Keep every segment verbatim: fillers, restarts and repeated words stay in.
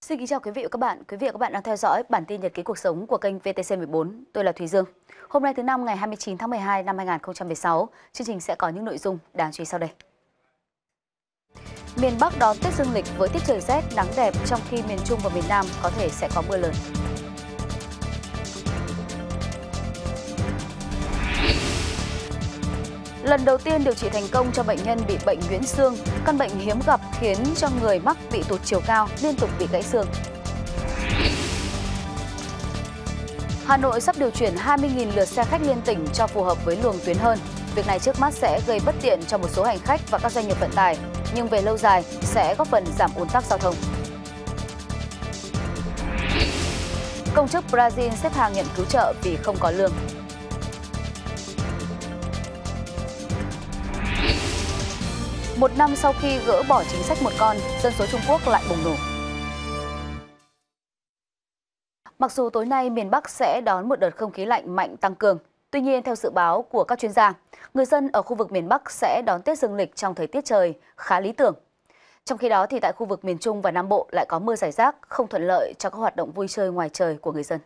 Xin kính chào quý vị và các bạn. Quý vị và các bạn đang theo dõi bản tin nhật ký cuộc sống của kênh vê tê xê mười bốn. Tôi là Thùy Dương. Hôm nay thứ năm ngày hai mươi chín tháng mười hai năm hai nghìn không trăm mười sáu, chương trình sẽ có những nội dung đáng chú ý sau đây. Miền Bắc đón Tết Dương lịch với tiết trời rét, nắng đẹp, trong khi miền Trung và miền Nam có thể sẽ có mưa lớn. Lần đầu tiên điều trị thành công cho bệnh nhân bị bệnh nhuyễn xương, căn bệnh hiếm gặp khiến cho người mắc bị tụt chiều cao, liên tục bị gãy xương. Hà Nội sắp điều chuyển hai mươi nghìn lượt xe khách liên tỉnh cho phù hợp với luồng tuyến hơn. Việc này trước mắt sẽ gây bất tiện cho một số hành khách và các doanh nghiệp vận tải, nhưng về lâu dài sẽ góp phần giảm ùn tắc giao thông. Công chức Brazil xếp hàng nhận cứu trợ vì không có lương. Một năm sau khi gỡ bỏ chính sách một con, dân số Trung Quốc lại bùng nổ. Mặc dù tối nay miền Bắc sẽ đón một đợt không khí lạnh mạnh tăng cường, tuy nhiên theo dự báo của các chuyên gia, người dân ở khu vực miền Bắc sẽ đón Tết Dương lịch trong thời tiết trời khá lý tưởng. Trong khi đó thì tại khu vực miền Trung và Nam Bộ lại có mưa rải rác, không thuận lợi cho các hoạt động vui chơi ngoài trời của người dân.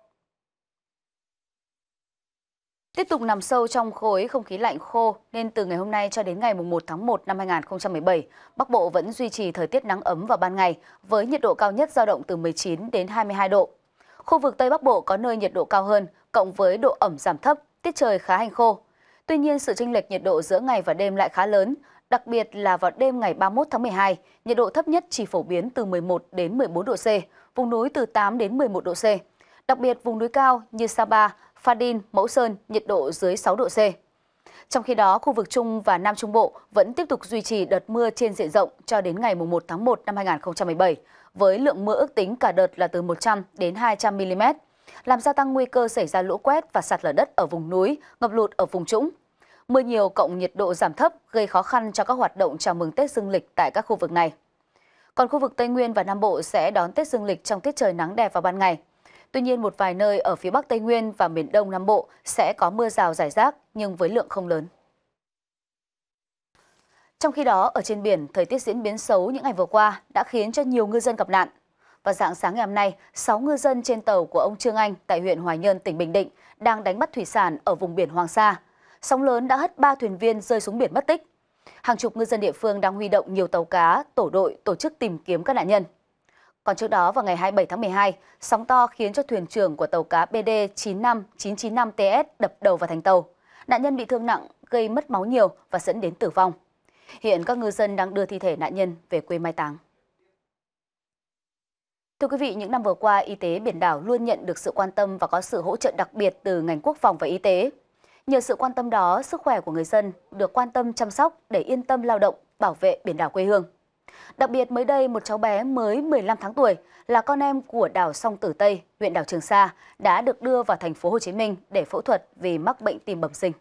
Tiếp tục nằm sâu trong khối không khí lạnh khô nên từ ngày hôm nay cho đến ngày mùng một tháng một năm hai nghìn không trăm mười bảy, Bắc Bộ vẫn duy trì thời tiết nắng ấm vào ban ngày với nhiệt độ cao nhất dao động từ mười chín đến hai mươi hai độ. Khu vực Tây Bắc Bộ có nơi nhiệt độ cao hơn, cộng với độ ẩm giảm thấp, tiết trời khá hanh khô. Tuy nhiên sự chênh lệch nhiệt độ giữa ngày và đêm lại khá lớn, đặc biệt là vào đêm ngày ba mươi mốt tháng mười hai, nhiệt độ thấp nhất chỉ phổ biến từ mười một đến mười bốn độ C, vùng núi từ tám đến mười một độ C. Đặc biệt vùng núi cao như Sapa, Pha Đin, Mẫu Sơn nhiệt độ dưới sáu độ C. Trong khi đó, khu vực Trung và Nam Trung Bộ vẫn tiếp tục duy trì đợt mưa trên diện rộng cho đến ngày mùng một tháng một năm hai nghìn không trăm mười bảy, với lượng mưa ước tính cả đợt là từ một trăm đến hai trăm mi li mét, làm gia tăng nguy cơ xảy ra lũ quét và sạt lở đất ở vùng núi, ngập lụt ở vùng trũng. Mưa nhiều cộng nhiệt độ giảm thấp gây khó khăn cho các hoạt động chào mừng Tết Dương lịch tại các khu vực này. Còn khu vực Tây Nguyên và Nam Bộ sẽ đón Tết Dương lịch trong tiết trời nắng đẹp vào ban ngày. Tuy nhiên, một vài nơi ở phía Bắc Tây Nguyên và miền Đông Nam Bộ sẽ có mưa rào rải rác nhưng với lượng không lớn. Trong khi đó, ở trên biển, thời tiết diễn biến xấu những ngày vừa qua đã khiến cho nhiều ngư dân gặp nạn. Vào rạng sáng ngày hôm nay, sáu ngư dân trên tàu của ông Trương Anh tại huyện Hoài Nhơn, tỉnh Bình Định đang đánh bắt thủy sản ở vùng biển Hoàng Sa. Sóng lớn đã hất ba thuyền viên rơi xuống biển mất tích. Hàng chục ngư dân địa phương đang huy động nhiều tàu cá, tổ đội tổ chức tìm kiếm các nạn nhân. Còn trước đó vào ngày hai mươi bảy tháng mười hai, sóng to khiến cho thuyền trưởng của tàu cá B D chín năm chín chín năm T S đập đầu vào thành tàu. Nạn nhân bị thương nặng, gây mất máu nhiều và dẫn đến tử vong. Hiện các ngư dân đang đưa thi thể nạn nhân về quê mai táng. Thưa quý vị, những năm vừa qua, y tế biển đảo luôn nhận được sự quan tâm và có sự hỗ trợ đặc biệt từ ngành quốc phòng và y tế. Nhờ sự quan tâm đó, sức khỏe của người dân được quan tâm chăm sóc để yên tâm lao động, bảo vệ biển đảo quê hương. Đặc biệt mới đây, một cháu bé mới mười lăm tháng tuổi là con em của đảo Song Tử Tây, huyện đảo Trường Sa đã được đưa vào thành phố Hồ Chí Minh để phẫu thuật vì mắc bệnh tim bẩm sinh.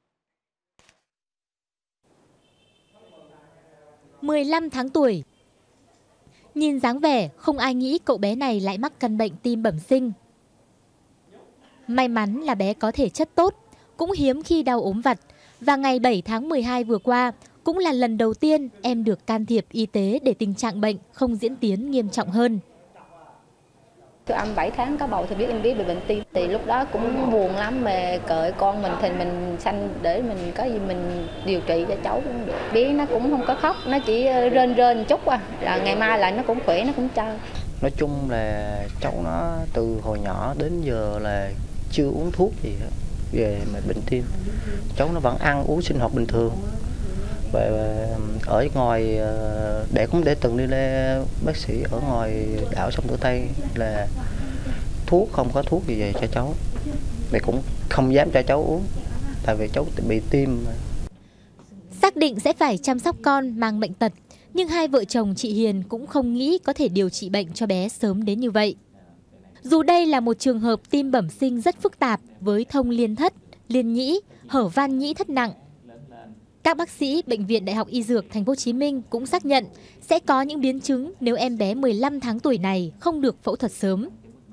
mười lăm tháng tuổi. Nhìn dáng vẻ, không ai nghĩ cậu bé này lại mắc căn bệnh tim bẩm sinh. May mắn là bé có thể chất tốt, cũng hiếm khi đau ốm vặt. Và ngày bảy tháng mười hai vừa qua, cũng là lần đầu tiên em được can thiệp y tế để tình trạng bệnh không diễn tiến nghiêm trọng hơn. Tôi âm bảy tháng có bầu thì biết em biết bị bệnh tim. Thì lúc đó cũng buồn lắm mà cởi con mình thì mình sanh để mình có gì mình điều trị cho cháu cũng được. Bé nó cũng không có khóc, nó chỉ rên rên chút à. Là ngày mai lại nó cũng khỏe, nó cũng chơi. Nói chung là cháu nó từ hồi nhỏ đến giờ là chưa uống thuốc gì hết về mà bệnh tim. Cháu nó vẫn ăn uống sinh hoạt bình thường. Và ở ngoài để cũng để từng đi lên bác sĩ ở ngoài đảo Song Tử Tây là thuốc không có thuốc gì về cho cháu, mẹ cũng không dám cho cháu uống tại vì cháu bị tim. Xác định sẽ phải chăm sóc con mang bệnh tật, nhưng hai vợ chồng chị Hiền cũng không nghĩ có thể điều trị bệnh cho bé sớm đến như vậy. Dù đây là một trường hợp tim bẩm sinh rất phức tạp với thông liên thất, liên nhĩ, hở van nhĩ thất nặng. Các bác sĩ Bệnh viện Đại học Y Dược Thành phố Hồ Chí Minh cũng xác nhận sẽ có những biến chứng nếu em bé mười lăm tháng tuổi này không được phẫu thuật sớm.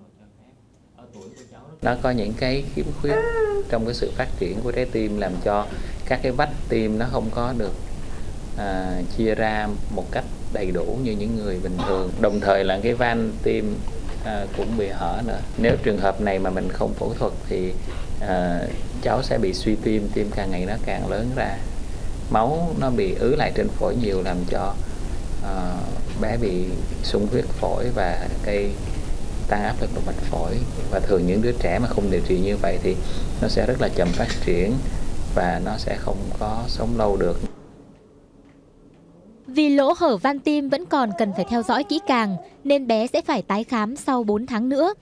Nó có những cái khiếm khuyết trong cái sự phát triển của trái tim làm cho các cái vách tim nó không có được à, chia ra một cách đầy đủ như những người bình thường. Đồng thời là cái van tim à, cũng bị hở nữa. Nếu trường hợp này mà mình không phẫu thuật thì à, cháu sẽ bị suy tim, tim càng ngày nó càng lớn ra, máu nó bị ứ lại trên phổi nhiều, làm cho à, bé bị sung huyết phổi và gây tăng áp lực động mạch phổi. Và thường những đứa trẻ mà không điều trị như vậy thì nó sẽ rất là chậm phát triển và nó sẽ không có sống lâu được. Vì lỗ hở van tim vẫn còn cần phải theo dõi kỹ càng nên bé sẽ phải tái khám sau bốn tháng nữa.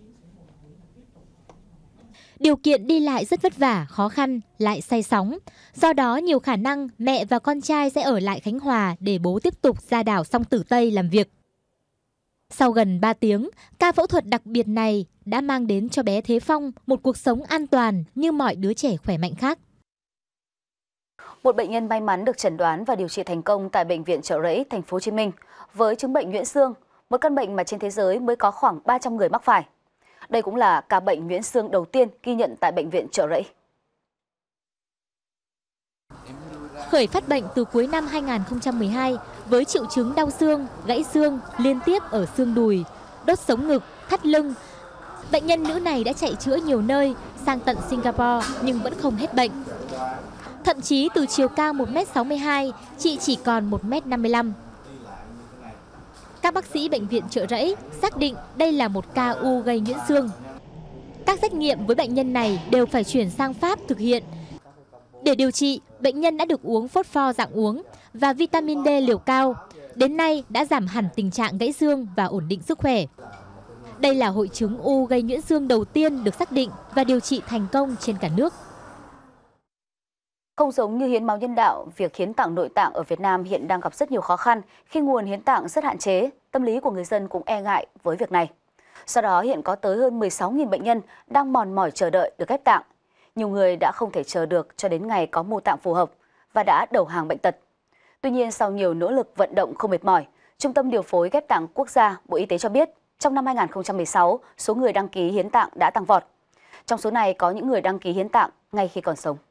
Điều kiện đi lại rất vất vả, khó khăn, lại say sóng. Do đó nhiều khả năng mẹ và con trai sẽ ở lại Khánh Hòa để bố tiếp tục ra đảo Song Tử Tây làm việc. Sau gần ba tiếng, ca phẫu thuật đặc biệt này đã mang đến cho bé Thế Phong một cuộc sống an toàn như mọi đứa trẻ khỏe mạnh khác. Một bệnh nhân may mắn được chẩn đoán và điều trị thành công tại Bệnh viện Chợ Rẫy, Thành phố Hồ Chí Minh với chứng bệnh nhuyễn xương, một căn bệnh mà trên thế giới mới có khoảng ba trăm người mắc phải. Đây cũng là ca bệnh nhuyễn xương đầu tiên ghi nhận tại Bệnh viện Chợ Rẫy. Khởi phát bệnh từ cuối năm hai nghìn không trăm mười hai với triệu chứng đau xương, gãy xương liên tiếp ở xương đùi, đốt sống ngực, thắt lưng. Bệnh nhân nữ này đã chạy chữa nhiều nơi, sang tận Singapore nhưng vẫn không hết bệnh. Thậm chí từ chiều cao một mét sáu mươi hai, chị chỉ còn một mét năm mươi lăm. Các bác sĩ Bệnh viện Chợ Rẫy xác định đây là một ca u gây nhuyễn xương. Các xét nghiệm với bệnh nhân này đều phải chuyển sang Pháp thực hiện. Để điều trị, bệnh nhân đã được uống phốt pho dạng uống và vitamin D liều cao. Đến nay đã giảm hẳn tình trạng gãy xương và ổn định sức khỏe. Đây là hội chứng u gây nhuyễn xương đầu tiên được xác định và điều trị thành công trên cả nước. Không giống như hiến máu nhân đạo, việc hiến tạng nội tạng ở Việt Nam hiện đang gặp rất nhiều khó khăn khi nguồn hiến tạng rất hạn chế, tâm lý của người dân cũng e ngại với việc này. Do đó hiện có tới hơn mười sáu nghìn bệnh nhân đang mòn mỏi chờ đợi được ghép tạng. Nhiều người đã không thể chờ được cho đến ngày có mô tạng phù hợp và đã đầu hàng bệnh tật. Tuy nhiên sau nhiều nỗ lực vận động không mệt mỏi, Trung tâm Điều phối Ghép tạng Quốc gia Bộ Y tế cho biết trong năm hai nghìn không trăm mười sáu, số người đăng ký hiến tạng đã tăng vọt. Trong số này có những người đăng ký hiến tạng ngay khi còn sống.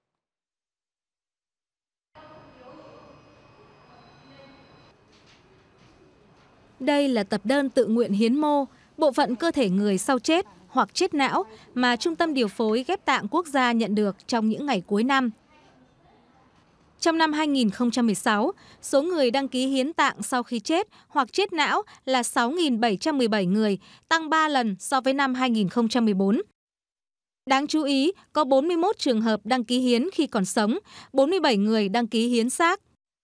Đây là tập đơn tự nguyện hiến mô, bộ phận cơ thể người sau chết hoặc chết não mà Trung tâm Điều phối Ghép tạng Quốc gia nhận được trong những ngày cuối năm. Trong năm hai nghìn không trăm mười sáu, số người đăng ký hiến tạng sau khi chết hoặc chết não là sáu nghìn bảy trăm mười bảy người, tăng ba lần so với năm hai nghìn không trăm mười bốn. Đáng chú ý, có bốn mươi mốt trường hợp đăng ký hiến khi còn sống, bốn mươi bảy người đăng ký hiến xác.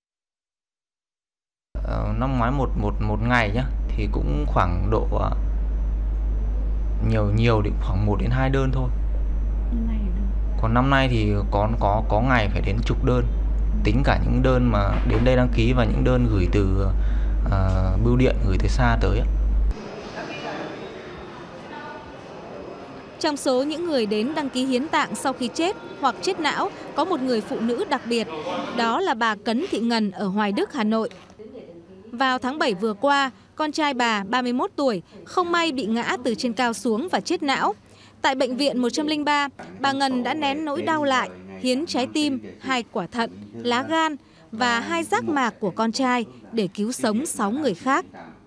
Ờ, năm ngoái một một một ngày nhá thì cũng khoảng độ uh, nhiều nhiều thì khoảng một đến hai đơn thôi. Còn năm nay thì có có có ngày phải đến chục đơn, tính cả những đơn mà đến đây đăng ký và những đơn gửi từ uh, bưu điện gửi từ xa tới. Trong số những người đến đăng ký hiến tạng sau khi chết hoặc chết não có một người phụ nữ đặc biệt, đó là bà Cấn Thị Ngân ở Hoài Đức, Hà Nội. Vào tháng bảy vừa qua, con trai bà ba mươi mốt tuổi không may bị ngã từ trên cao xuống và chết não. Tại bệnh viện một trăm lẻ ba, bà Ngân đã nén nỗi đau lại, hiến trái tim, hai quả thận, lá gan và hai giác mạc của con trai để cứu sống sáu người khác.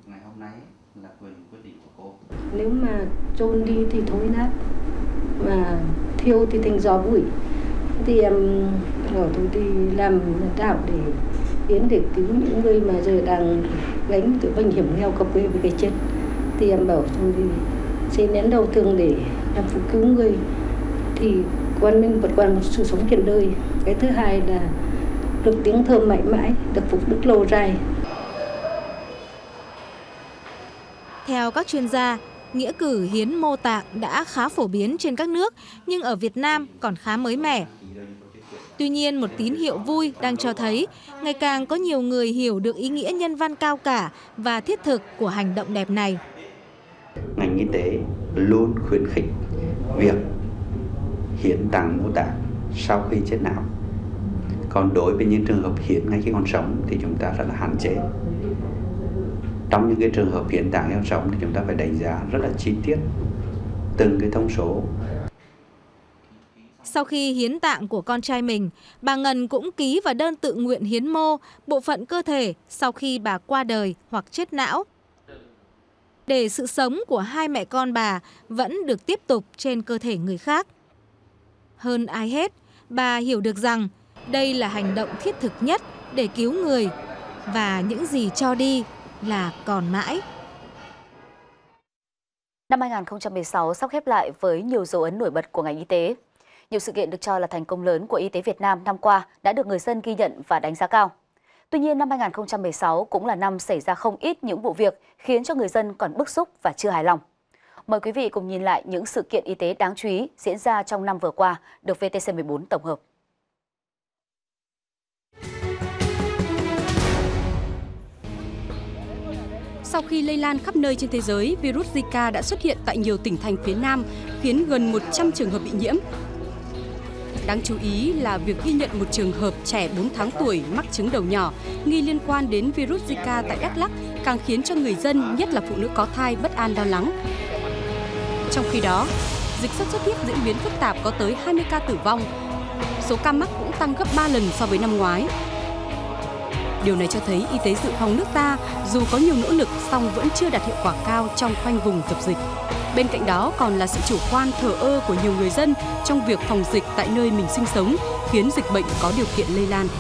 Nếu mà chôn đi thì thối nát, mà thiêu thì thành gió bụi. Thì em bảo tôi đi làm đạo để hiến để cứu những người mà giờ đang gánh từ bệnh hiểm nghèo cập quê với cái chết. Thì em bảo tôi đi xin nén đầu thương để làm phục cứu người. Thì quan mình vượt qua một sự sống hiện đời. Cái thứ hai là được tiếng thơm mãi mãi, được phục đức lâu dài. Theo các chuyên gia, nghĩa cử hiến mô tạng đã khá phổ biến trên các nước, nhưng ở Việt Nam còn khá mới mẻ. Tuy nhiên, một tín hiệu vui đang cho thấy ngày càng có nhiều người hiểu được ý nghĩa nhân văn cao cả và thiết thực của hành động đẹp này. Ngành y tế luôn khuyến khích việc hiến tặng mô tạng sau khi chết não. Còn đối với những trường hợp hiến ngay khi còn sống thì chúng ta rất là hạn chế. Trong những cái trường hợp hiến tạng trong sống thì chúng ta phải đánh giá rất là chi tiết từng cái thông số. Sau khi hiến tạng của con trai mình, bà Ngân cũng ký vào đơn tự nguyện hiến mô bộ phận cơ thể sau khi bà qua đời hoặc chết não, để sự sống của hai mẹ con bà vẫn được tiếp tục trên cơ thể người khác. Hơn ai hết, bà hiểu được rằng đây là hành động thiết thực nhất để cứu người, và những gì cho đi là còn mãi. Năm hai nghìn không trăm mười sáu sắp khép lại với nhiều dấu ấn nổi bật của ngành y tế. Nhiều sự kiện được cho là thành công lớn của y tế Việt Nam năm qua đã được người dân ghi nhận và đánh giá cao. Tuy nhiên, năm hai nghìn không trăm mười sáu cũng là năm xảy ra không ít những vụ việc khiến cho người dân còn bức xúc và chưa hài lòng. Mời quý vị cùng nhìn lại những sự kiện y tế đáng chú ý diễn ra trong năm vừa qua được vê tê xê mười bốn tổng hợp. Sau khi lây lan khắp nơi trên thế giới, virus Zika đã xuất hiện tại nhiều tỉnh thành phía Nam, khiến gần một trăm trường hợp bị nhiễm. Đáng chú ý là việc ghi nhận một trường hợp trẻ bốn tháng tuổi mắc chứng đầu nhỏ, nghi liên quan đến virus Zika tại Đắk Lắk, càng khiến cho người dân, nhất là phụ nữ có thai, bất an lo lắng. Trong khi đó, dịch sốt xuất huyết diễn biến phức tạp có tới hai mươi ca tử vong. Số ca mắc cũng tăng gấp ba lần so với năm ngoái. Điều này cho thấy y tế dự phòng nước ta dù có nhiều nỗ lực song vẫn chưa đạt hiệu quả cao trong khoanh vùng dập dịch. Bên cạnh đó còn là sự chủ quan thờ ơ của nhiều người dân trong việc phòng dịch tại nơi mình sinh sống, khiến dịch bệnh có điều kiện lây lan.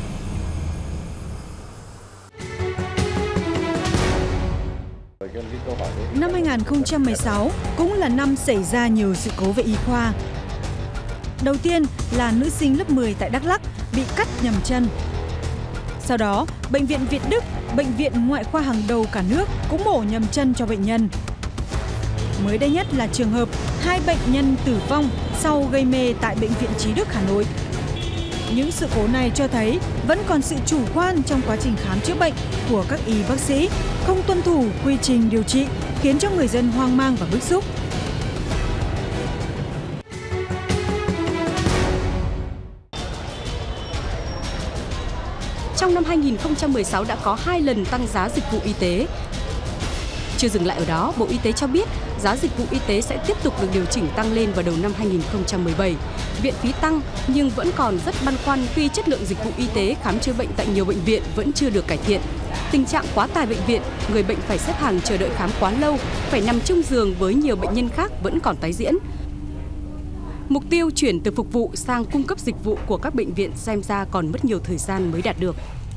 Năm hai nghìn không trăm mười sáu cũng là năm xảy ra nhiều sự cố về y khoa. Đầu tiên là nữ sinh lớp mười tại Đắk Lắk bị cắt nhầm chân. Sau đó, Bệnh viện Việt Đức, bệnh viện ngoại khoa hàng đầu cả nước cũng mổ nhầm chân cho bệnh nhân. Mới đây nhất là trường hợp hai bệnh nhân tử vong sau gây mê tại Bệnh viện Chí Đức, Hà Nội. Những sự cố này cho thấy vẫn còn sự chủ quan trong quá trình khám chữa bệnh của các y bác sĩ, không tuân thủ quy trình điều trị, khiến cho người dân hoang mang và bức xúc. Trong năm hai nghìn không trăm mười sáu đã có hai lần tăng giá dịch vụ y tế. Chưa dừng lại ở đó, Bộ Y tế cho biết giá dịch vụ y tế sẽ tiếp tục được điều chỉnh tăng lên vào đầu năm hai nghìn không trăm mười bảy. Viện phí tăng nhưng vẫn còn rất băn khoăn khi chất lượng dịch vụ y tế khám chữa bệnh tại nhiều bệnh viện vẫn chưa được cải thiện. Tình trạng quá tải bệnh viện, người bệnh phải xếp hàng chờ đợi khám quá lâu, phải nằm chung giường với nhiều bệnh nhân khác vẫn còn tái diễn. Mục tiêu chuyển từ phục vụ sang cung cấp dịch vụ của các bệnh viện xem ra còn mất nhiều thời gian mới đạt được.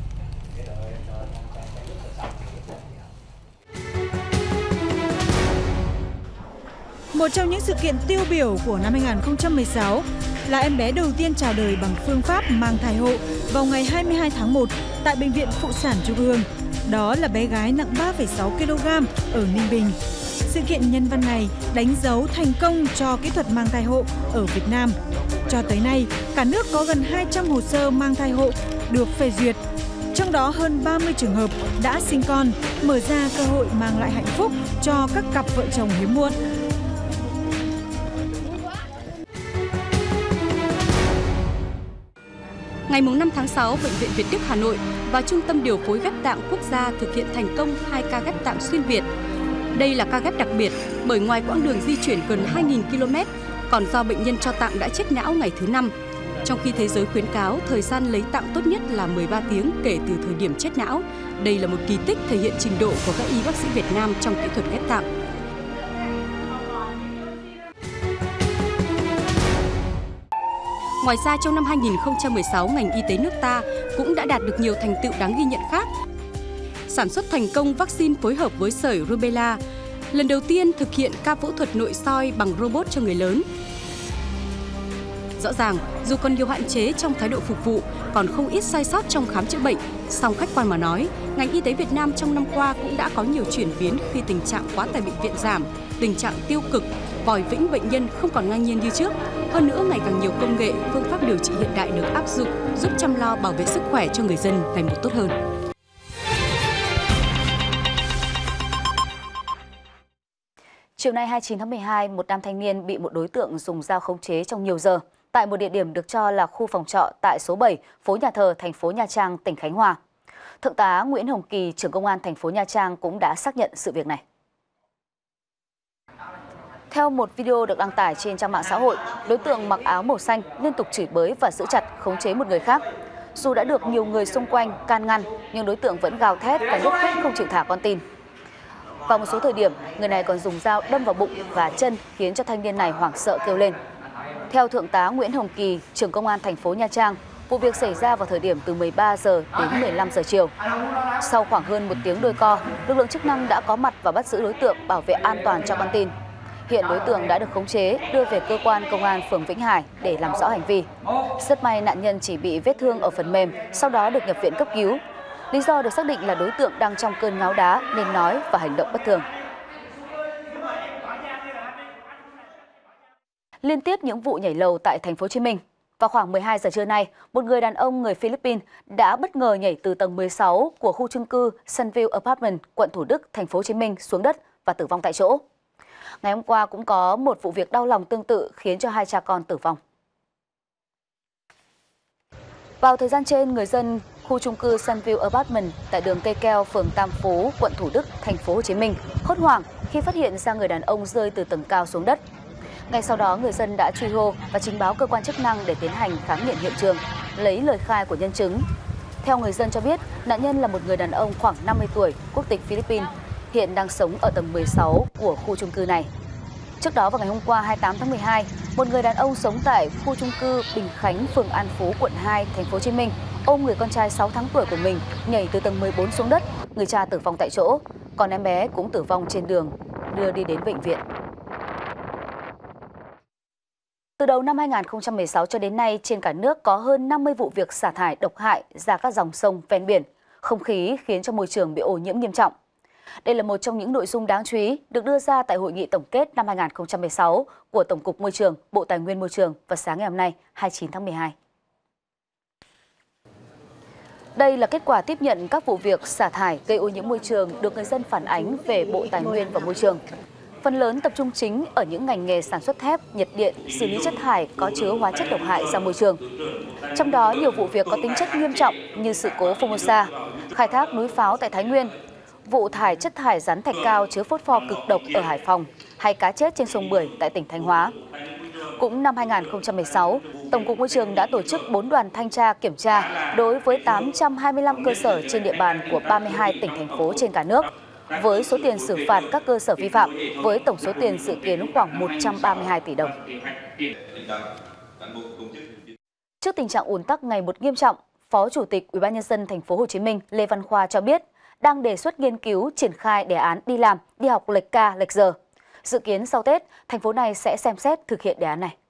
Một trong những sự kiện tiêu biểu của năm hai nghìn không trăm mười sáu là em bé đầu tiên chào đời bằng phương pháp mang thai hộ vào ngày hai mươi hai tháng một tại Bệnh viện Phụ sản Trung ương. Đó là bé gái nặng ba phẩy sáu ki lô gam ở Ninh Bình. Sự kiện nhân văn này đánh dấu thành công cho kỹ thuật mang thai hộ ở Việt Nam. Cho tới nay, cả nước có gần hai trăm hồ sơ mang thai hộ được phê duyệt. Trong đó hơn ba mươi trường hợp đã sinh con, mở ra cơ hội mang lại hạnh phúc cho các cặp vợ chồng hiếm muộn. Ngày năm tháng sáu, Bệnh viện Việt Đức Hà Nội và Trung tâm Điều phối Ghép tạng Quốc gia thực hiện thành công hai ca ghép tạng xuyên Việt. Đây là ca ghép đặc biệt bởi ngoài quãng đường di chuyển gần hai nghìn ki lô mét, còn do bệnh nhân cho tạng đã chết não ngày thứ năm. Trong khi thế giới khuyến cáo thời gian lấy tạng tốt nhất là mười ba tiếng kể từ thời điểm chết não. Đây là một kỳ tích thể hiện trình độ của các y bác sĩ Việt Nam trong kỹ thuật ghép tạng. Ngoài ra, trong năm hai nghìn không trăm mười sáu, ngành y tế nước ta cũng đã đạt được nhiều thành tựu đáng ghi nhận khác. Sản xuất thành công vaccine phối hợp với sởi rubella, lần đầu tiên thực hiện ca phẫu thuật nội soi bằng robot cho người lớn. Rõ ràng, dù còn nhiều hạn chế trong thái độ phục vụ, còn không ít sai sót trong khám chữa bệnh, song khách quan mà nói, ngành y tế Việt Nam trong năm qua cũng đã có nhiều chuyển biến khi tình trạng quá tải bệnh viện giảm, tình trạng tiêu cực, vòi vĩnh bệnh nhân không còn ngang nhiên như trước. Hơn nữa, ngày càng nhiều công nghệ, phương pháp điều trị hiện đại được áp dụng, giúp chăm lo bảo vệ sức khỏe cho người dân ngày một tốt hơn. Chiều nay hai mươi chín tháng mười hai, một nam thanh niên bị một đối tượng dùng dao khống chế trong nhiều giờ tại một địa điểm được cho là khu phòng trọ tại số bảy, phố Nhà Thờ, thành phố Nha Trang, tỉnh Khánh Hòa. Thượng tá Nguyễn Hồng Kỳ, trưởng công an thành phố Nha Trang cũng đã xác nhận sự việc này. Theo một video được đăng tải trên trang mạng xã hội, đối tượng mặc áo màu xanh liên tục chửi bới và giữ chặt khống chế một người khác. Dù đã được nhiều người xung quanh can ngăn, nhưng đối tượng vẫn gào thét và nhất quyết không chịu thả con tin. Vào một số thời điểm, người này còn dùng dao đâm vào bụng và chân khiến cho thanh niên này hoảng sợ kêu lên. Theo Thượng tá Nguyễn Hồng Kỳ, trưởng công an thành phố Nha Trang, vụ việc xảy ra vào thời điểm từ mười ba giờ đến mười lăm giờ chiều. Sau khoảng hơn một tiếng đôi co, lực lượng chức năng đã có mặt và bắt giữ đối tượng, bảo vệ an toàn cho con tin. Hiện đối tượng đã được khống chế, đưa về cơ quan công an phường Vĩnh Hải để làm rõ hành vi. Rất may nạn nhân chỉ bị vết thương ở phần mềm, sau đó được nhập viện cấp cứu. Lý do được xác định là đối tượng đang trong cơn ngáo đá nên nói và hành động bất thường. Liên tiếp những vụ nhảy lầu tại thành phố Hồ Chí Minh. Vào khoảng mười hai giờ trưa nay, một người đàn ông người Philippines đã bất ngờ nhảy từ tầng mười sáu của khu chung cư Sunview Apartment, quận Thủ Đức, thành phố Hồ Chí Minh xuống đất và tử vong tại chỗ. Ngày hôm qua cũng có một vụ việc đau lòng tương tự khiến cho hai cha con tử vong. Vào thời gian trên, người dân khu chung cư Sunview Apartment tại đường Cây Keo, phường Tam Phú, quận Thủ Đức, thành phố Hồ Chí Minh hốt hoảng khi phát hiện ra người đàn ông rơi từ tầng cao xuống đất. Ngay sau đó, người dân đã truy hô và trình báo cơ quan chức năng để tiến hành khám nghiệm hiện trường, lấy lời khai của nhân chứng. Theo người dân cho biết, nạn nhân là một người đàn ông khoảng năm mươi tuổi, quốc tịch Philippines, hiện đang sống ở tầng mười sáu của khu chung cư này. Trước đó vào ngày hôm qua hai mươi tám tháng mười hai, một người đàn ông sống tại khu chung cư Bình Khánh, phường An Phú, quận hai, thành phố Hồ Chí Minh ôm người con trai sáu tháng tuổi của mình nhảy từ tầng mười bốn xuống đất, người cha tử vong tại chỗ, còn em bé cũng tử vong trên đường đưa đi đến bệnh viện. Từ đầu năm hai nghìn không trăm mười sáu cho đến nay, trên cả nước có hơn năm mươi vụ việc xả thải độc hại ra các dòng sông ven biển, không khí khiến cho môi trường bị ô nhiễm nghiêm trọng. Đây là một trong những nội dung đáng chú ý được đưa ra tại hội nghị tổng kết năm hai nghìn không trăm mười sáu của Tổng cục Môi trường, Bộ Tài nguyên Môi trường vào sáng ngày hôm nay, hai mươi chín tháng mười hai. Đây là kết quả tiếp nhận các vụ việc xả thải gây ô nhiễm môi trường được người dân phản ánh về Bộ Tài nguyên và Môi trường. Phần lớn tập trung chính ở những ngành nghề sản xuất thép, nhiệt điện, xử lý chất thải có chứa hóa chất độc hại ra môi trường. Trong đó, nhiều vụ việc có tính chất nghiêm trọng như sự cố Formosa, khai thác núi pháo tại Thái Nguyên, vụ thải chất thải rắn thạch cao chứa phốt pho cực độc ở Hải Phòng hay cá chết trên sông Bưởi tại tỉnh Thanh Hóa. Cũng năm hai nghìn không trăm mười sáu, Tổng cục Môi trường đã tổ chức bốn đoàn thanh tra kiểm tra đối với tám trăm hai mươi lăm cơ sở trên địa bàn của ba mươi hai tỉnh, thành phố trên cả nước, với số tiền xử phạt các cơ sở vi phạm với tổng số tiền dự kiến khoảng một trăm ba mươi hai tỷ đồng. Trước tình trạng ùn tắc ngày một nghiêm trọng, Phó Chủ tịch Ủy ban nhân dân thành phố Hồ Chí Minh Lê Văn Khoa cho biết đang đề xuất nghiên cứu triển khai đề án đi làm, đi học lệch ca, lệch giờ. Dự kiến sau Tết, thành phố này sẽ xem xét thực hiện đề án này.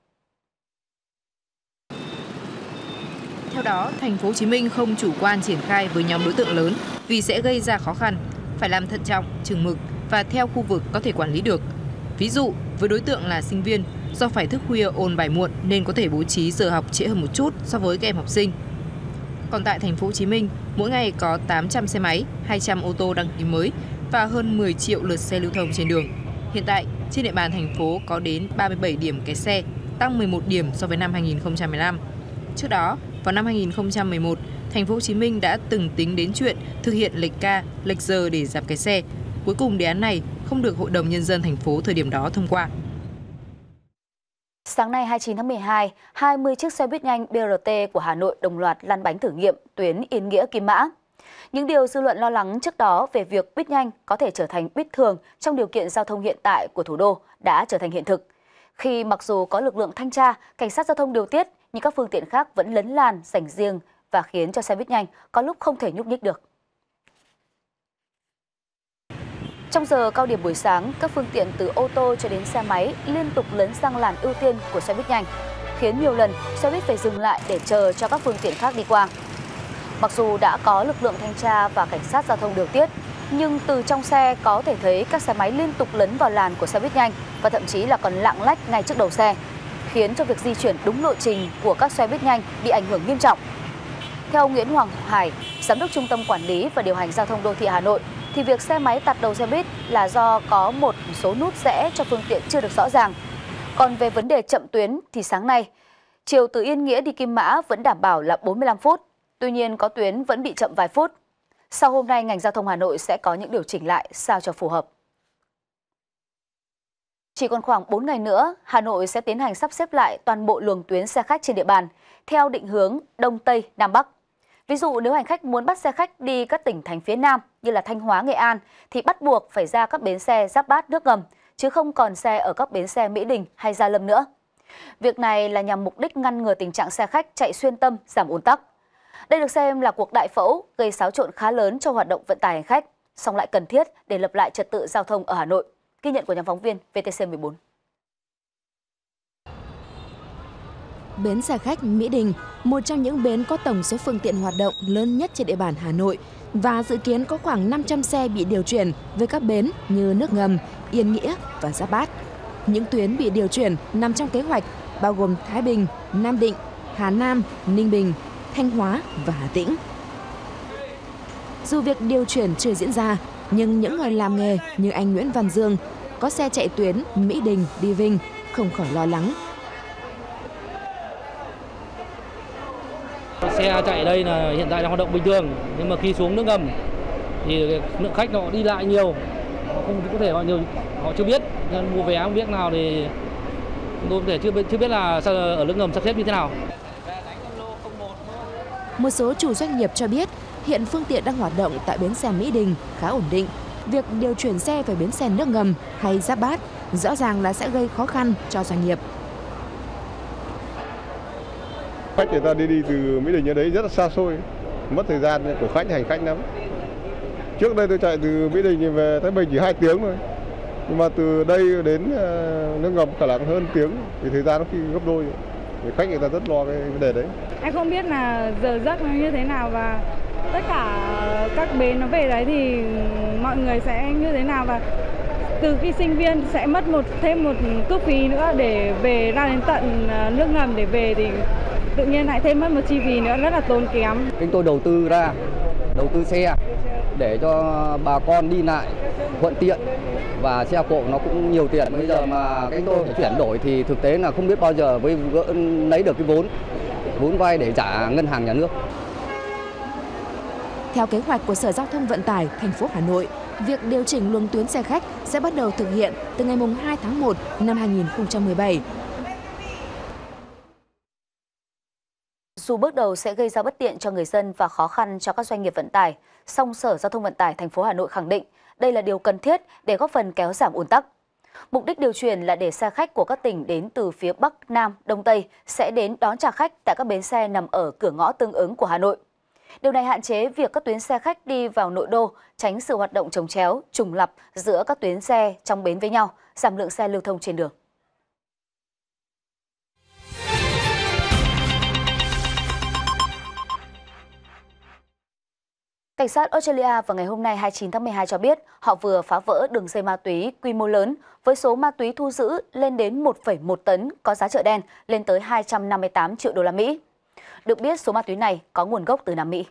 Theo đó, thành phố Hồ Chí Minh không chủ quan triển khai với nhóm đối tượng lớn vì sẽ gây ra khó khăn, phải làm thận trọng, chừng mực và theo khu vực có thể quản lý được. Ví dụ, với đối tượng là sinh viên, do phải thức khuya ôn bài muộn nên có thể bố trí giờ học trễ hơn một chút so với các em học sinh. Còn tại thành phố Hồ Chí Minh, mỗi ngày có tám trăm xe máy, hai trăm ô tô đăng ký mới và hơn mười triệu lượt xe lưu thông trên đường. Hiện tại, trên địa bàn thành phố có đến ba mươi bảy điểm kẹt xe, tăng mười một điểm so với năm hai nghìn không trăm mười lăm. Trước đó, vào năm hai nghìn không trăm mười một, thành phố Hồ Chí Minh đã từng tính đến chuyện thực hiện lệch ca, lệch giờ để giảm kẹt xe. Cuối cùng đề án này không được Hội đồng Nhân dân thành phố thời điểm đó thông qua. Sáng nay hai mươi chín tháng mười hai, hai mươi chiếc xe buýt nhanh B R T của Hà Nội đồng loạt lăn bánh thử nghiệm tuyến Yên Nghĩa - Kim Mã. Những điều dư luận lo lắng trước đó về việc buýt nhanh có thể trở thành buýt thường trong điều kiện giao thông hiện tại của thủ đô đã trở thành hiện thực. Khi mặc dù có lực lượng thanh tra, cảnh sát giao thông điều tiết, nhưng các phương tiện khác vẫn lấn làn dành riêng và khiến cho xe buýt nhanh có lúc không thể nhúc nhích được. Trong giờ cao điểm buổi sáng, các phương tiện từ ô tô cho đến xe máy liên tục lấn sang làn ưu tiên của xe buýt nhanh, khiến nhiều lần xe buýt phải dừng lại để chờ cho các phương tiện khác đi qua. Mặc dù đã có lực lượng thanh tra và cảnh sát giao thông điều tiết, nhưng từ trong xe có thể thấy các xe máy liên tục lấn vào làn của xe buýt nhanh và thậm chí là còn lạng lách ngay trước đầu xe, khiến cho việc di chuyển đúng lộ trình của các xe buýt nhanh bị ảnh hưởng nghiêm trọng. Theo ông Nguyễn Hoàng Hải, Giám đốc Trung tâm Quản lý và Điều hành Giao thông Đô thị Hà Nội, thì việc xe máy tạt đầu xe buýt là do có một số nút rẽ cho phương tiện chưa được rõ ràng. Còn về vấn đề chậm tuyến thì sáng nay, chiều từ Yên Nghĩa đi Kim Mã vẫn đảm bảo là bốn mươi lăm phút, tuy nhiên có tuyến vẫn bị chậm vài phút. Sau hôm nay, ngành giao thông Hà Nội sẽ có những điều chỉnh lại sao cho phù hợp. Chỉ còn khoảng bốn ngày nữa, Hà Nội sẽ tiến hành sắp xếp lại toàn bộ luồng tuyến xe khách trên địa bàn theo định hướng Đông Tây Nam Bắc. Ví dụ nếu hành khách muốn bắt xe khách đi các tỉnh thành phía Nam như là Thanh Hóa, Nghệ An thì bắt buộc phải ra các bến xe Giáp Bát, Nước Ngầm, chứ không còn xe ở các bến xe Mỹ Đình hay Gia Lâm nữa. Việc này là nhằm mục đích ngăn ngừa tình trạng xe khách chạy xuyên tâm, giảm ùn tắc. Đây được xem là cuộc đại phẫu gây xáo trộn khá lớn cho hoạt động vận tải hành khách, song lại cần thiết để lập lại trật tự giao thông ở Hà Nội. Ghi nhận của nhóm phóng viên vê tê xê mười bốn. Bến xe khách Mỹ Đình, một trong những bến có tổng số phương tiện hoạt động lớn nhất trên địa bàn Hà Nội và dự kiến có khoảng năm trăm xe bị điều chuyển về các bến như Nước Ngầm, Yên Nghĩa và Giáp Bát. Những tuyến bị điều chuyển nằm trong kế hoạch bao gồm Thái Bình, Nam Định, Hà Nam, Ninh Bình, Thanh Hóa và Hà Tĩnh. Dù việc điều chuyển chưa diễn ra, nhưng những người làm nghề như anh Nguyễn Văn Dương có xe chạy tuyến Mỹ Đình đi Vinh không khỏi lo lắng. Xe chạy ở đây là hiện tại đang hoạt động bình thường, nhưng mà khi xuống Nước Ngầm thì lượng khách họ đi lại nhiều, họ không có thể họ nhiều họ chưa biết, nên mua vé không biết nào thì tôi có thể chưa biết chưa biết là ở Nước Ngầm sắp xếp như thế nào. Một số chủ doanh nghiệp cho biết hiện phương tiện đang hoạt động tại bến xe Mỹ Đình khá ổn định. Việc điều chuyển xe về bến xe Nước Ngầm hay Giáp Bát rõ ràng là sẽ gây khó khăn cho doanh nghiệp. Khách người ta đi đi từ Mỹ Đình ở đấy rất là xa xôi, mất thời gian của khách hành khách lắm. Trước đây tôi chạy từ Mỹ Đình về Thái Bình chỉ hai tiếng thôi, nhưng mà từ đây đến Nước Ngầm cả là hơn tiếng, thì thời gian nó khi gấp đôi. Thì khách người ta rất lo cái vấn đề đấy. Em không biết là giờ giấc nó như thế nào và tất cả các bến nó về đấy thì mọi người sẽ như thế nào, và từ khi sinh viên sẽ mất một thêm một cước phí nữa để về ra đến tận Nước Ngầm để về thì tự nhiên lại thêm mất một chi phí nữa rất là tốn kém. Chúng tôi đầu tư ra, đầu tư xe để cho bà con đi lại thuận tiện và xe cộ nó cũng nhiều tiền. Bây giờ mà chúng tôi phải chuyển đổi thì thực tế là không biết bao giờ mới lấy được cái vốn, vốn vay để trả ngân hàng nhà nước. Theo kế hoạch của Sở Giao thông Vận tải thành phố Hà Nội, việc điều chỉnh luồng tuyến xe khách sẽ bắt đầu thực hiện từ ngày hai tháng một năm hai nghìn không trăm mười bảy. Dù bước đầu sẽ gây ra bất tiện cho người dân và khó khăn cho các doanh nghiệp vận tải, song Sở Giao thông Vận tải thành phố Hà Nội khẳng định đây là điều cần thiết để góp phần kéo giảm ùn tắc. Mục đích điều chuyển là để xe khách của các tỉnh đến từ phía Bắc, Nam, Đông Tây sẽ đến đón trả khách tại các bến xe nằm ở cửa ngõ tương ứng của Hà Nội. Điều này hạn chế việc các tuyến xe khách đi vào nội đô, tránh sự hoạt động chồng chéo, trùng lặp giữa các tuyến xe trong bến với nhau, giảm lượng xe lưu thông trên đường. Cảnh sát Australia vào ngày hôm nay hai mươi chín tháng mười hai cho biết họ vừa phá vỡ đường dây ma túy quy mô lớn với số ma túy thu giữ lên đến một phẩy một tấn có giá chợ đen lên tới hai trăm năm mươi tám triệu đô la Mỹ. Được biết số ma túy này có nguồn gốc từ Nam Mỹ.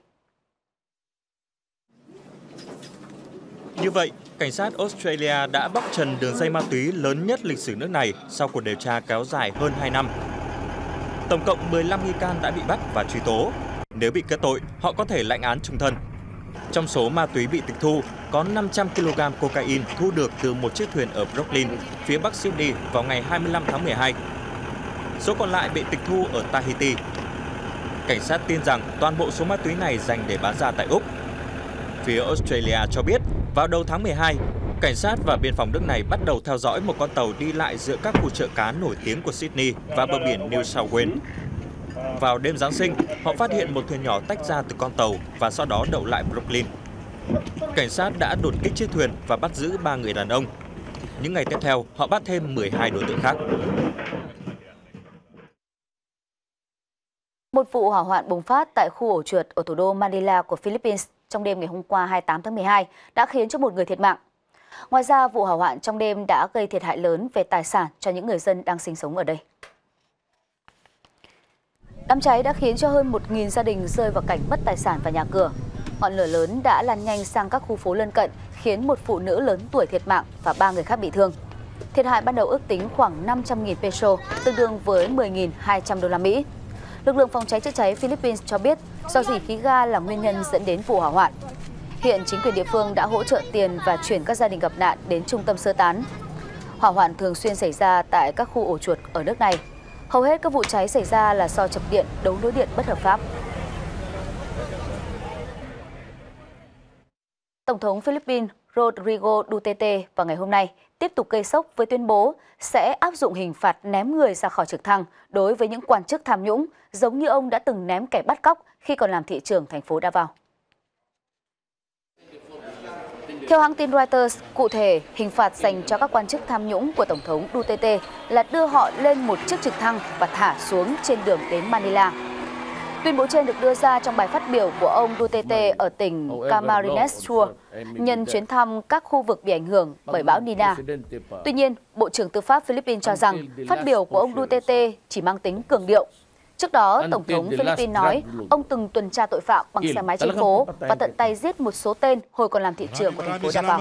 Như vậy, cảnh sát Australia đã bóc trần đường dây ma túy lớn nhất lịch sử nước này sau cuộc điều tra kéo dài hơn hai năm. Tổng cộng mười lăm nghi can đã bị bắt và truy tố. Nếu bị kết tội, họ có thể lãnh án chung thân. Trong số ma túy bị tịch thu, có năm trăm ki lô gam cocaine thu được từ một chiếc thuyền ở Brooklyn, phía bắc Sydney vào ngày hai mươi lăm tháng mười hai. Số còn lại bị tịch thu ở Tahiti. Cảnh sát tin rằng toàn bộ số ma túy này dành để bán ra tại Úc. Phía Australia cho biết, vào đầu tháng mười hai, cảnh sát và biên phòng nước này bắt đầu theo dõi một con tàu đi lại giữa các khu chợ cá nổi tiếng của Sydney và bờ biển New South Wales. Vào đêm Giáng sinh, họ phát hiện một thuyền nhỏ tách ra từ con tàu và sau đó đậu lại Brooklyn. Cảnh sát đã đột kích chiếc thuyền và bắt giữ ba người đàn ông. Những ngày tiếp theo, họ bắt thêm mười hai đối tượng khác. Một vụ hỏa hoạn bùng phát tại khu ổ chuột ở thủ đô Manila của Philippines trong đêm ngày hôm qua hai mươi tám tháng mười hai đã khiến cho một người thiệt mạng. Ngoài ra, vụ hỏa hoạn trong đêm đã gây thiệt hại lớn về tài sản cho những người dân đang sinh sống ở đây. Đám cháy đã khiến cho hơn một nghìn gia đình rơi vào cảnh mất tài sản và nhà cửa. Ngọn lửa lớn đã lan nhanh sang các khu phố lân cận, khiến một phụ nữ lớn tuổi thiệt mạng và ba người khác bị thương. Thiệt hại ban đầu ước tính khoảng năm trăm nghìn peso, tương đương với mười nghìn hai trăm đô la Mỹ. Lực lượng phòng cháy chữa cháy Philippines cho biết rò rỉ khí ga là nguyên nhân dẫn đến vụ hỏa hoạn. Hiện chính quyền địa phương đã hỗ trợ tiền và chuyển các gia đình gặp nạn đến trung tâm sơ tán. Hỏa hoạn thường xuyên xảy ra tại các khu ổ chuột ở nước này. Hầu hết các vụ cháy xảy ra là do chập điện, đấu nối điện bất hợp pháp. Tổng thống Philippines Rodrigo Duterte vào ngày hôm nay tiếp tục gây sốc với tuyên bố sẽ áp dụng hình phạt ném người ra khỏi trực thăng đối với những quan chức tham nhũng, giống như ông đã từng ném kẻ bắt cóc khi còn làm thị trưởng thành phố Davao. Theo hãng tin Reuters, cụ thể, hình phạt dành cho các quan chức tham nhũng của Tổng thống Duterte là đưa họ lên một chiếc trực thăng và thả xuống trên đường đến Manila. Tuyên bố trên được đưa ra trong bài phát biểu của ông Duterte ở tỉnh Camarines Sur nhân chuyến thăm các khu vực bị ảnh hưởng bởi bão Nina. Tuy nhiên, Bộ trưởng Tư pháp Philippines cho rằng phát biểu của ông Duterte chỉ mang tính cường điệu. Trước đó, Tổng thống Philippines nói ông từng tuần tra tội phạm bằng xe máy trên phố và tận tay giết một số tên hồi còn làm thị trưởng của thành phố Davao.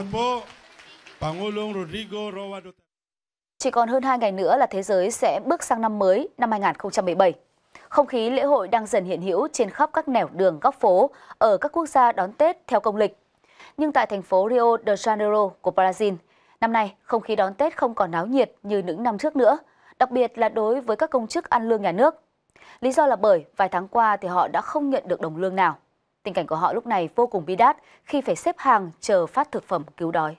Chỉ còn hơn hai ngày nữa là thế giới sẽ bước sang năm mới năm hai nghìn không trăm mười bảy. Không khí lễ hội đang dần hiện hữu trên khắp các nẻo đường góc phố ở các quốc gia đón Tết theo công lịch. Nhưng tại thành phố Rio de Janeiro của Brazil, năm nay không khí đón Tết không còn náo nhiệt như những năm trước nữa, đặc biệt là đối với các công chức ăn lương nhà nước. Lý do là bởi vài tháng qua thì họ đã không nhận được đồng lương nào. Tình cảnh của họ lúc này vô cùng bi đát khi phải xếp hàng chờ phát thực phẩm cứu đói.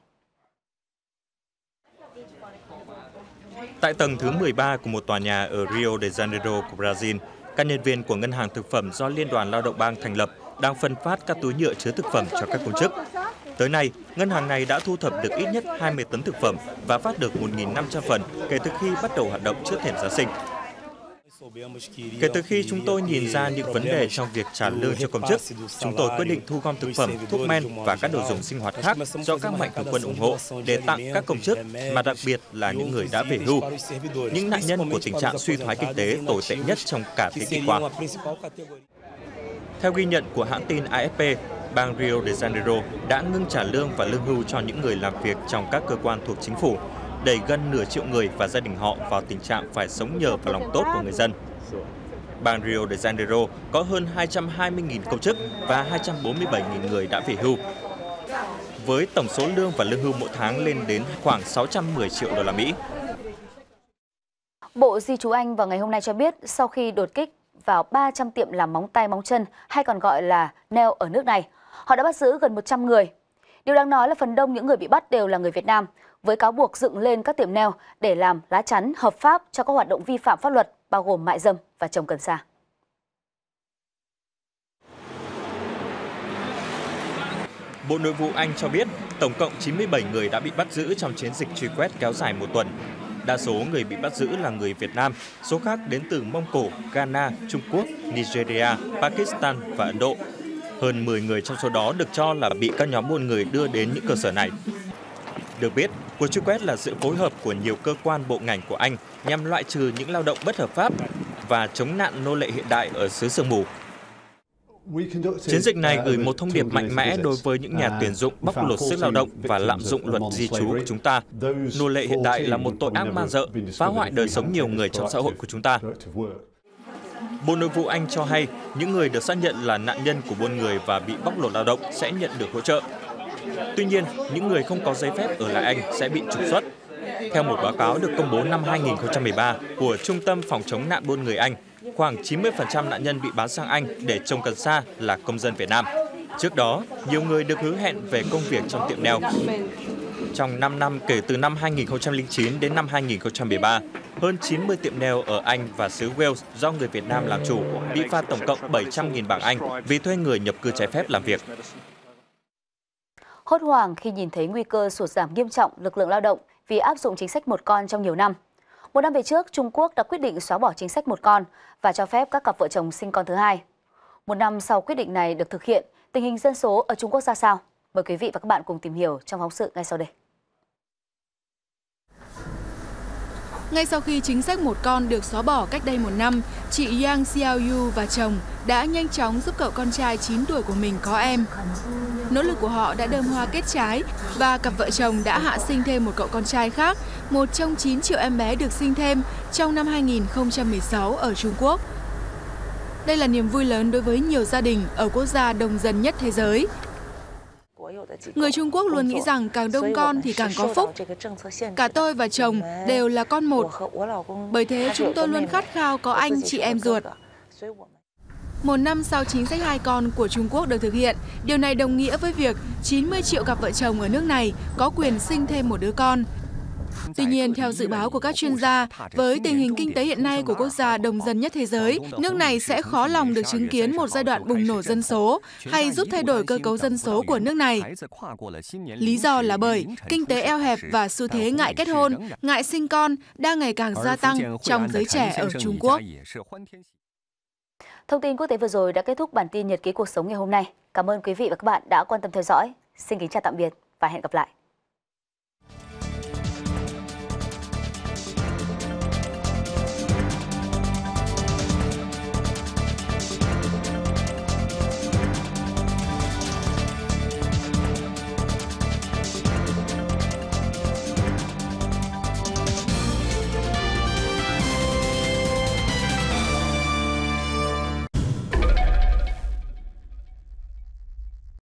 Tại tầng thứ mười ba của một tòa nhà ở Rio de Janeiro của Brazil, các nhân viên của Ngân hàng Thực phẩm do Liên đoàn Lao động bang thành lập đang phân phát các túi nhựa chứa thực phẩm cho các công chức. Tới nay, ngân hàng này đã thu thập được ít nhất hai mươi tấn thực phẩm và phát được một nghìn năm trăm phần kể từ khi bắt đầu hoạt động trước thềm Giáng sinh. Kể từ khi chúng tôi nhìn ra những vấn đề trong việc trả lương cho công chức, chúng tôi quyết định thu gom thực phẩm, thuốc men và các đồ dùng sinh hoạt khác do các mạnh thường quân ủng hộ để tặng các công chức, mà đặc biệt là những người đã về hưu, những nạn nhân của tình trạng suy thoái kinh tế tồi tệ nhất trong cả thế kỷ qua. Theo ghi nhận của hãng tin A F P, bang Rio de Janeiro đã ngưng trả lương và lương hưu cho những người làm việc trong các cơ quan thuộc chính phủ, đẩy gần nửa triệu người và gia đình họ vào tình trạng phải sống nhờ vào lòng tốt của người dân. Bang Rio de Janeiro có hơn hai trăm hai mươi nghìn công chức và hai trăm bốn mươi bảy nghìn người đã về hưu, với tổng số lương và lương hưu mỗi tháng lên đến khoảng sáu trăm mười triệu đô la Mỹ. Bộ Di trú Anh vào ngày hôm nay cho biết sau khi đột kích vào ba trăm tiệm làm móng tay móng chân hay còn gọi là nail ở nước này, họ đã bắt giữ gần một trăm người. Điều đáng nói là phần đông những người bị bắt đều là người Việt Nam, với cáo buộc dựng lên các tiệm nail để làm lá chắn hợp pháp cho các hoạt động vi phạm pháp luật, bao gồm mại dâm và trồng cần sa. Bộ Nội vụ Anh cho biết tổng cộng chín mươi bảy người đã bị bắt giữ trong chiến dịch truy quét kéo dài một tuần. Đa số người bị bắt giữ là người Việt Nam, số khác đến từ Mông Cổ, Ghana, Trung Quốc, Nigeria, Pakistan và Ấn Độ. Hơn mười người trong số đó được cho là bị các nhóm buôn người đưa đến những cơ sở này. Được biết, cuộc truy quét là sự phối hợp của nhiều cơ quan bộ ngành của Anh nhằm loại trừ những lao động bất hợp pháp và chống nạn nô lệ hiện đại ở xứ sương mù. Chiến dịch này gửi một thông điệp mạnh mẽ đối với những nhà tuyển dụng bóc lột sức lao động và lạm dụng luật di trú của chúng ta. Nô lệ hiện đại là một tội ác man rợ, phá hoại đời sống nhiều người trong xã hội của chúng ta. Bộ Nội vụ Anh cho hay những người được xác nhận là nạn nhân của buôn người và bị bóc lột lao động sẽ nhận được hỗ trợ. Tuy nhiên, những người không có giấy phép ở lại Anh sẽ bị trục xuất. Theo một báo cáo được công bố năm hai nghìn không trăm mười ba của Trung tâm Phòng chống nạn buôn người Anh, khoảng chín mươi phần trăm nạn nhân bị bán sang Anh để trồng cần sa là công dân Việt Nam. Trước đó, nhiều người được hứa hẹn về công việc trong tiệm nail. Trong năm năm kể từ năm hai nghìn không trăm lẻ chín đến năm hai nghìn không trăm mười ba, hơn chín mươi tiệm nail ở Anh và xứ Wales do người Việt Nam làm chủ bị phạt tổng cộng bảy trăm nghìn bảng Anh vì thuê người nhập cư trái phép làm việc. Hốt hoảng khi nhìn thấy nguy cơ sụt giảm nghiêm trọng lực lượng lao động vì áp dụng chính sách một con trong nhiều năm. Một năm về trước, Trung Quốc đã quyết định xóa bỏ chính sách một con và cho phép các cặp vợ chồng sinh con thứ hai. Một năm sau quyết định này được thực hiện, tình hình dân số ở Trung Quốc ra sao? Mời quý vị và các bạn cùng tìm hiểu trong phóng sự ngay sau đây. Ngay sau khi chính sách một con được xóa bỏ cách đây một năm, chị Yang Xiaoyu và chồng đã nhanh chóng giúp cậu con trai chín tuổi của mình có em. Nỗ lực của họ đã đơm hoa kết trái và cặp vợ chồng đã hạ sinh thêm một cậu con trai khác, một trong chín triệu em bé được sinh thêm trong năm hai nghìn không trăm mười sáu ở Trung Quốc. Đây là niềm vui lớn đối với nhiều gia đình ở quốc gia đông dân nhất thế giới. Người Trung Quốc luôn nghĩ rằng càng đông con thì càng có phúc. Cả tôi và chồng đều là con một. Bởi thế chúng tôi luôn khát khao có anh chị em ruột. Một năm sau chính sách hai con của Trung Quốc được thực hiện, điều này đồng nghĩa với việc chín mươi triệu cặp vợ chồng ở nước này có quyền sinh thêm một đứa con. Tuy nhiên, theo dự báo của các chuyên gia, với tình hình kinh tế hiện nay của quốc gia đông dân nhất thế giới, nước này sẽ khó lòng được chứng kiến một giai đoạn bùng nổ dân số hay giúp thay đổi cơ cấu dân số của nước này. Lý do là bởi kinh tế eo hẹp và xu thế ngại kết hôn, ngại sinh con đang ngày càng gia tăng trong giới trẻ ở Trung Quốc. Thông tin quốc tế vừa rồi đã kết thúc bản tin Nhật ký cuộc sống ngày hôm nay. Cảm ơn quý vị và các bạn đã quan tâm theo dõi. Xin kính chào tạm biệt và hẹn gặp lại.